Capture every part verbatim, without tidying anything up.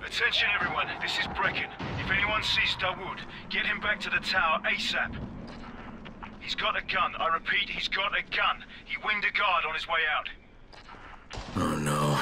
Attention everyone, this is Brecken. If anyone sees Dawood, get him back to the tower ASAP. He's got a gun. I repeat, he's got a gun. He winged a guard on his way out. Oh no.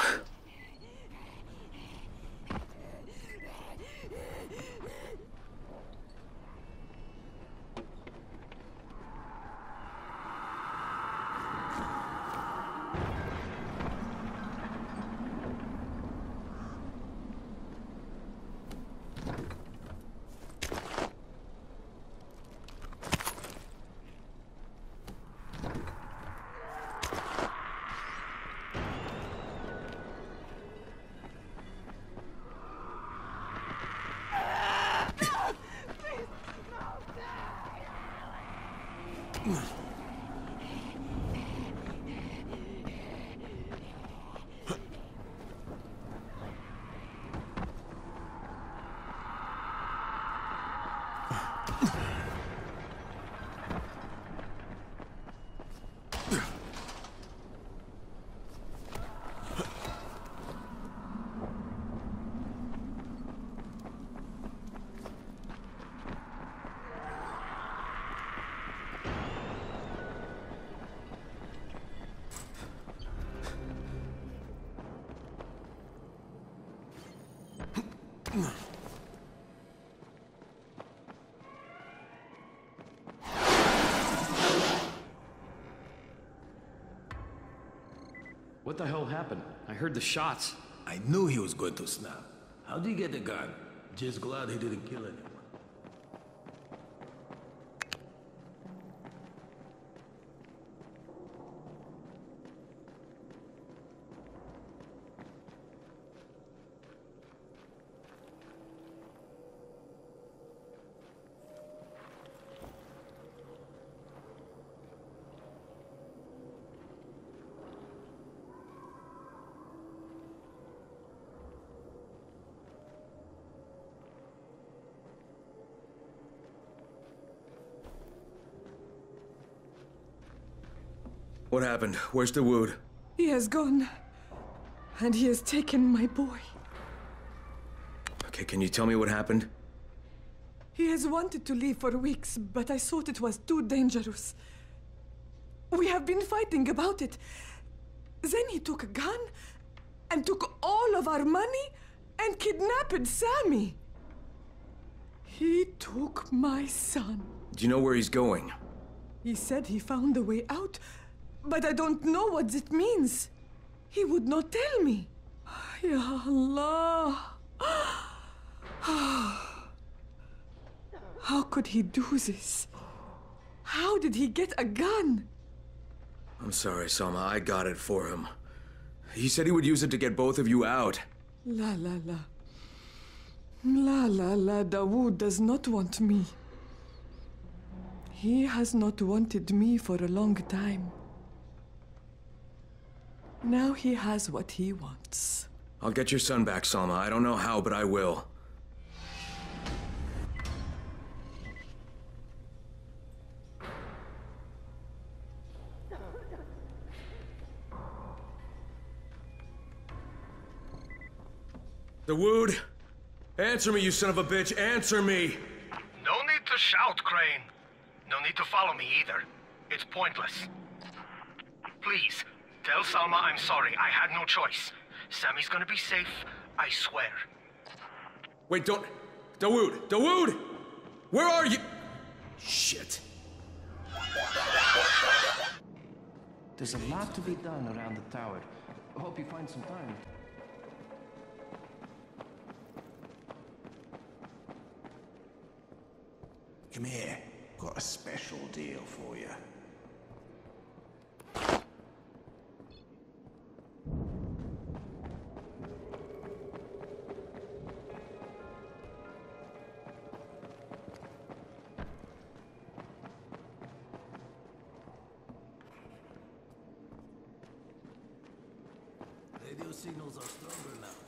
What the hell happened? I heard the shots. I knew he was going to snap. How'd he get the gun? Just glad he didn't kill anyone. What happened? Where's Dawood? He has gone. And he has taken my boy. Okay, can you tell me what happened? He has wanted to leave for weeks, but I thought it was too dangerous. We have been fighting about it. Then he took a gun and took all of our money and kidnapped Sammy. He took my son. Do you know where he's going? He said he found a way out, but I don't know what it means. He would not tell me. Ya Allah. How could he do this? How did he get a gun? I'm sorry, Salma. I got it for him. He said he would use it to get both of you out. La la la. La la la. Dawood does not want me. He has not wanted me for a long time. Now he has what he wants. I'll get your son back, Salma. I don't know how, but I will. Dawood! Answer me, you son of a bitch! Answer me! No need to shout, Crane. No need to follow me either. It's pointless. Please, tell Salma I'm sorry. I had no choice. Sammy's gonna be safe, I swear. Wait, don't... Dawood! Dawood! Where are you? Shit. There's a lot to be done around the tower. I hope you find some time. Come here. Got a special deal for you. Radio signals are stronger now.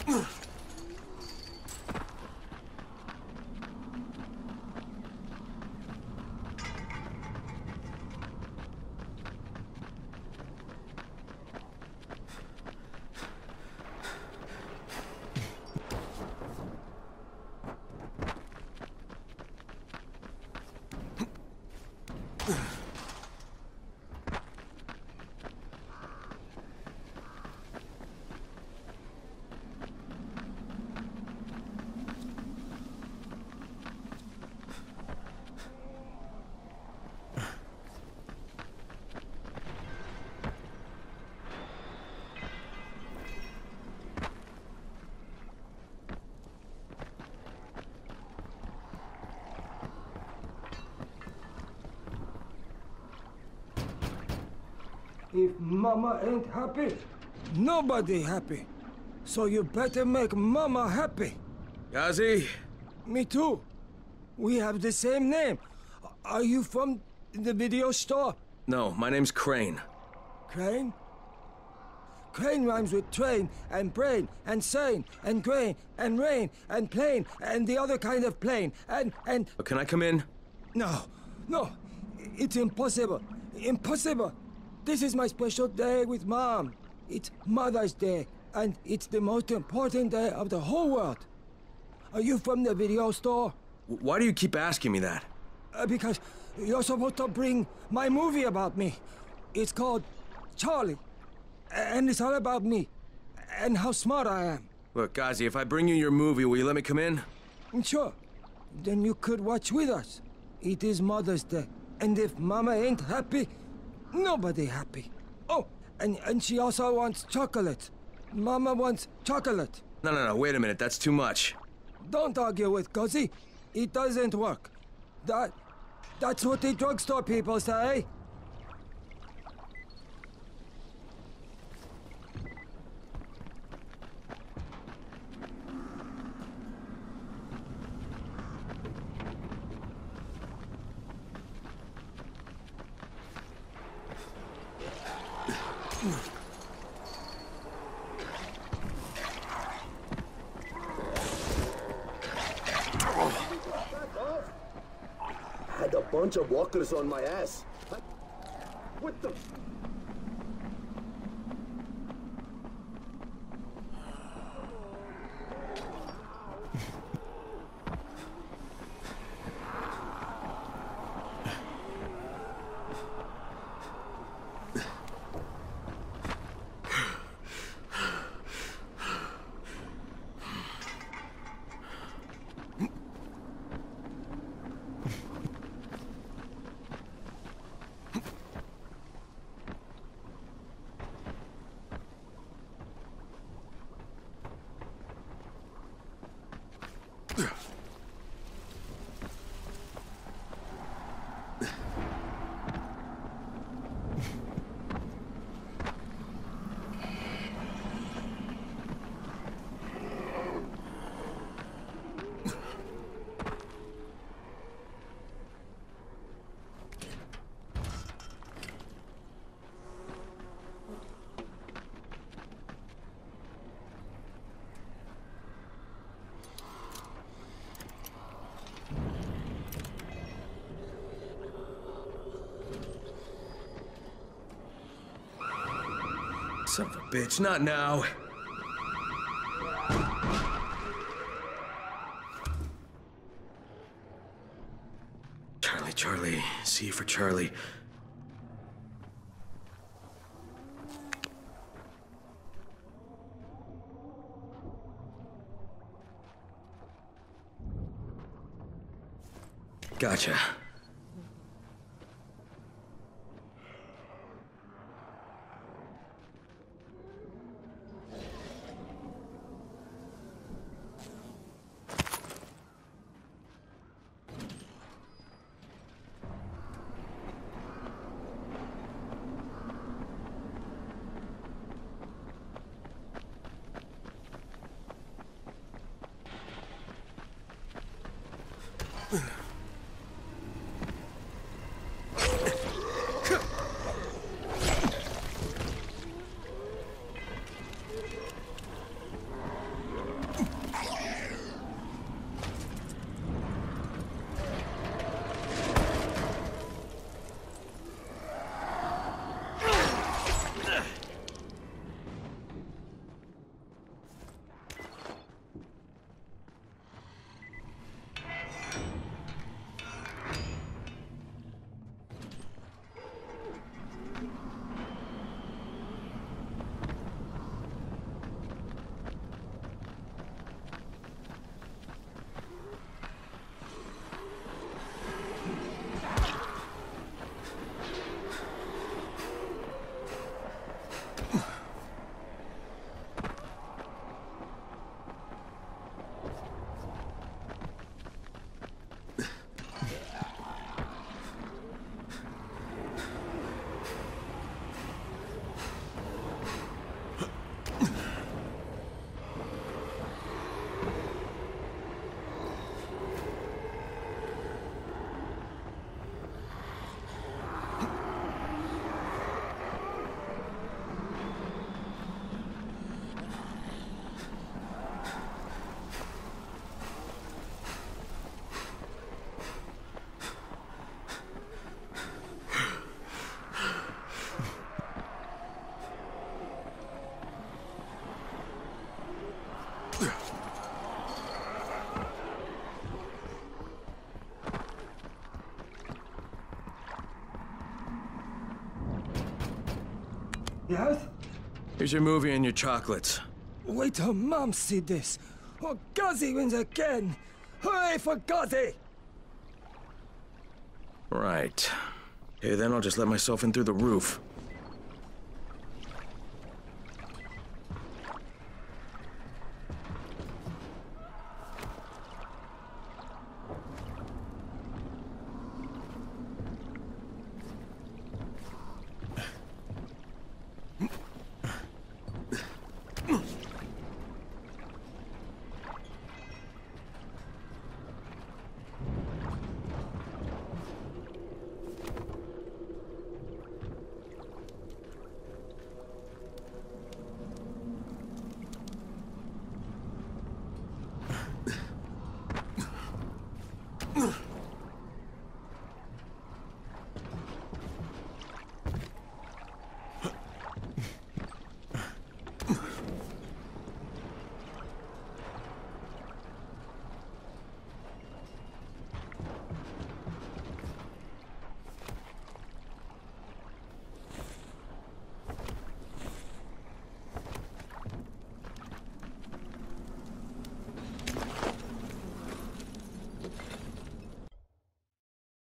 If Mama ain't happy, nobody happy. So you better make Mama happy. Ghazi? Me too. We have the same name. Are you from the video store? No, my name's Crane. Crane? Crane rhymes with train and brain and sane and grain and rain and plane and the other kind of plane and and. Oh, can I come in? No, no, it's impossible. Impossible. This is my special day with Mom. It's Mother's Day, and it's the most important day of the whole world. Are you from the video store? W- Why do you keep asking me that? Uh, because you're supposed to bring my movie about me. It's called Charlie, and it's all about me, and how smart I am. Look, Ghazi, if I bring you your movie, will you let me come in? Sure. Then you could watch with us. It is Mother's Day, and if Mama ain't happy, nobody happy. Oh, and, and she also wants chocolate. Mama wants chocolate. No, no, no, wait a minute, that's too much. Don't argue with Ghazi. It doesn't work. That... that's what the drugstore people say. Had a bunch of walkers on my ass. What the? Son of a bitch, not now. Charlie, Charlie, C for Charlie. Gotcha. Yes? Here's your movie and your chocolates. Wait till Mom see this. Oh, Gazi wins again. Hooray for Gazi! Right. Okay, then I'll just let myself in through the roof.